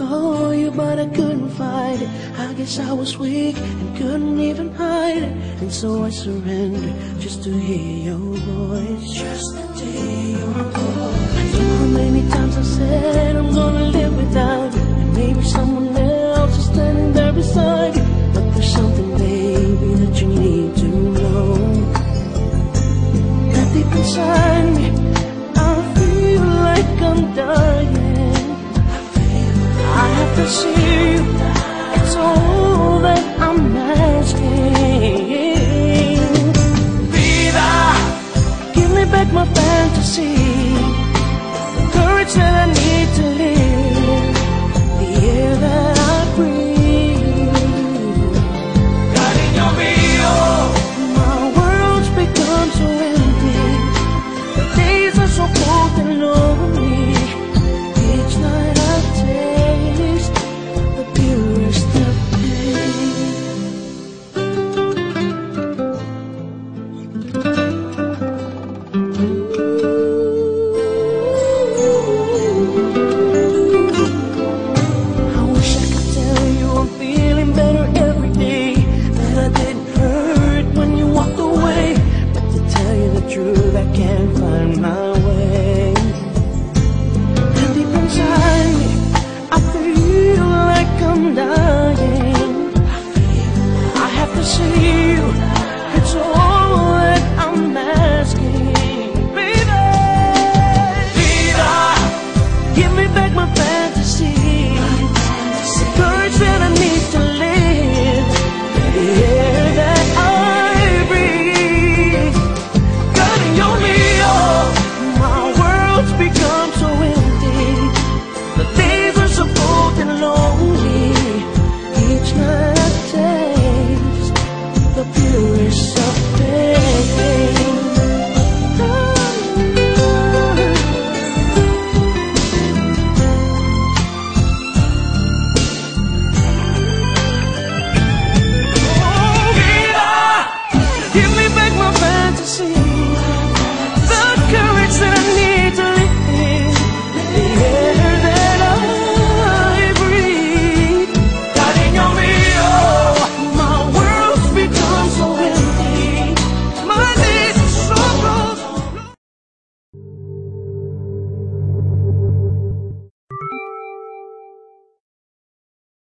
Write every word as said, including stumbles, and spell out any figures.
call you, but I couldn't fight it. I guess I was weak and couldn't even hide it, and so I surrendered just to hear your voice. Just to hear your voice. You know how many times I said I'm gonna live without you, and maybe someone else is standing there beside you. But there's something, baby, that you need to know. That deep inside me, I feel like I'm dying. I have to see you, it's all that I'm asking. Vida, give me back my fantasy.